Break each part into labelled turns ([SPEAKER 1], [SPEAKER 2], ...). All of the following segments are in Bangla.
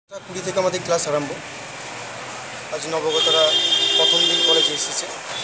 [SPEAKER 1] 20 থেকে আমাদের ক্লাস আরম্ভ। আজ নবগতরা প্রথম দিন কলেজে এসেছে।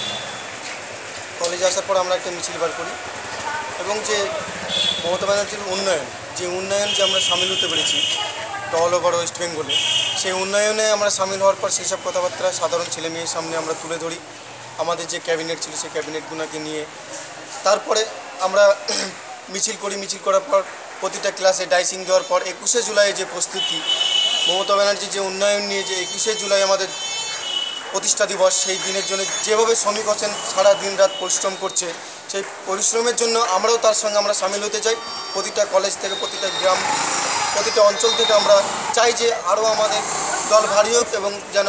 [SPEAKER 1] কলেজে আসার পর আমরা একটা মিছিল বার করি এবং যে মমতা ব্যানার্জির উন্নয়ন যে আমরা সামিল হতে পেরেছি অল ওভার ওয়েস্ট বেঙ্গলে, সেই উন্নয়নে আমরা সামিল হওয়ার পর সেই সব কথাবার্তা সাধারণ ছেলে মেয়ের সামনে আমরা তুলে ধরি। আমাদের যে ক্যাবিনেট ছিল সেই ক্যাবিনেটগুলোকে নিয়ে তারপরে আমরা মিছিল করি। মিছিল করার পর প্রতিটা ক্লাসে ডাইসিং দেওয়ার পর 21শে জুলাই যে প্রস্তুতি, মমতা ব্যানার্জি যে উন্নয়ন নিয়ে যে 21শে জুলাই আমাদের প্রতিষ্ঠা দিবস, সেই দিনের জন্য যেভাবে শ্রমিক আছেন সারা দিন রাত পরিশ্রম করছে, সেই পরিশ্রমের জন্য আমরাও তার সঙ্গে আমরা সামিল হতে চাই। প্রতিটা কলেজ থেকে, প্রতিটা গ্রাম, প্রতিটা অঞ্চল থেকে আমরা চাই যে আরও আমাদের দল ভারী হোক এবং যেন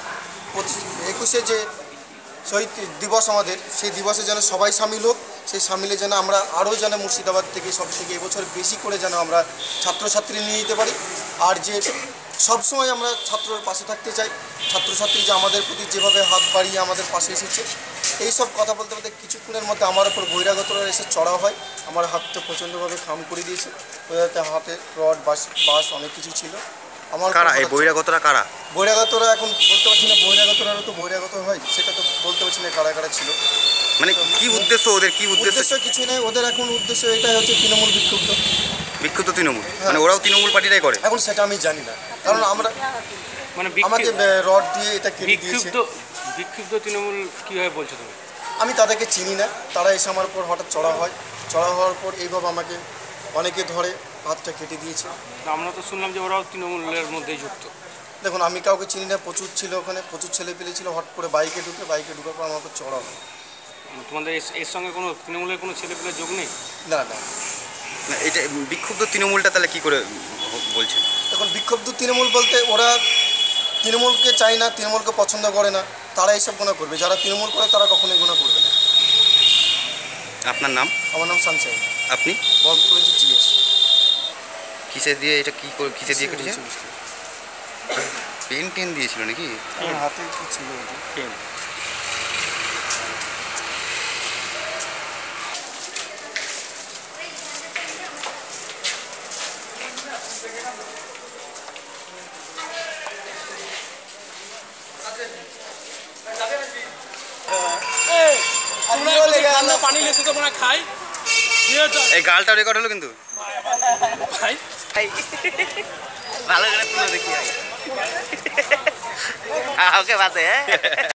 [SPEAKER 1] 21শে যে শহীদ দিবস আমাদের, সেই দিবসে যেন সবাই সামিল হোক। সেই সামিলে যেন আমরা আরও যেন মুর্শিদাবাদ থেকে সব থেকে এবছর বেশি করে যেন আমরা ছাত্রছাত্রী নিয়ে যেতে পারি। আর যে সবসময় আমরা ছাত্রর পাশে থাকতে চাই, ছাত্রছাত্রী যে আমাদের প্রতি যেভাবে হাত বাড়িয়ে আমাদের পাশে এসেছে, এই সব কথা বলতে বলতে কিছুক্ষণের মধ্যে আমার ওপর বহিরাগতরা এসে চড়া হয়। আমার হাতটা প্রচণ্ডভাবে খাম করে দিয়েছে। হাতে রড বাস অনেক কিছু ছিল। আমার
[SPEAKER 2] বহিরাগতরা কারা?
[SPEAKER 1] বহিরাগতরা এখন বলতে পারছি না, বহিরাগতরাও তো বহিরাগত হয়, সেটা তো বলতে পারছি না কারা কারা ছিল।
[SPEAKER 2] মানে কি উদ্দেশ্য ওদের? কি উদ্দেশ্য?
[SPEAKER 1] কিছু নেই ওদের, এখন উদ্দেশ্য এটাই হচ্ছে তৃণমূল বিক্ষুব্ধ
[SPEAKER 2] তৃণমূল। মানে ওরাও তৃণমূল পার্টিটাই করে?
[SPEAKER 1] এখন সেটা আমি জানি না, কারণ আমরা মানে আমাকে রড দিয়ে এটা কেটে দিয়েছে।
[SPEAKER 3] বিক্ষুব্ধ তৃণমূল কীভাবে বলছো তুমি?
[SPEAKER 1] আমি তাদেরকে চিনি না, তারা এসে আমার উপর হঠাৎ চড়া হয়। চড়া হওয়ার পর এইভাবে আমাকে অনেকে ধরে হাতটা কেটে দিয়েছে।
[SPEAKER 3] আমরা তো শুনলাম যে ওরাও তৃণমূলের মধ্যেই যুক্ত।
[SPEAKER 1] দেখুন, আমি কাউকে চিনি না, প্রচুর ছিল ওখানে, প্রচুর ছেলে পেলে ছিল। হট করে বাইকে ঢুকার পর আমার উপর চড়া হয়।
[SPEAKER 3] তোমাদের এর সঙ্গে কোনো তৃণমূলের কোনো ছেলে পেলে যোগ নেই?
[SPEAKER 1] না না,
[SPEAKER 2] এটা বিক্ষুব্ধ তৃণমূলটা তাহলে কী করে বলছেন?
[SPEAKER 1] এখন বিক্ষুব্ধ তৃণমূল বলতে ওরা তৃণমূলকে চায় না, তৃণমূলকে পছন্দ করে না, তারা এইসব গুণা করবে। যারা তৃণমূল করে তারা কখনোই গুণা করবে না।
[SPEAKER 2] আপনার নাম?
[SPEAKER 1] আমার নাম সানশাইন।
[SPEAKER 2] আপনি?
[SPEAKER 1] বলছি জিএস।
[SPEAKER 2] কিসে দিয়ে এটা কিসে দিয়ে কেটেছে? পেন দিয়েছিল নাকি?
[SPEAKER 1] আমার হাতে কি ছিল? পেন।
[SPEAKER 2] এই গালটা রেকর্ড হলো কিন্তু ভালো করে দেখি ওকে বাতে।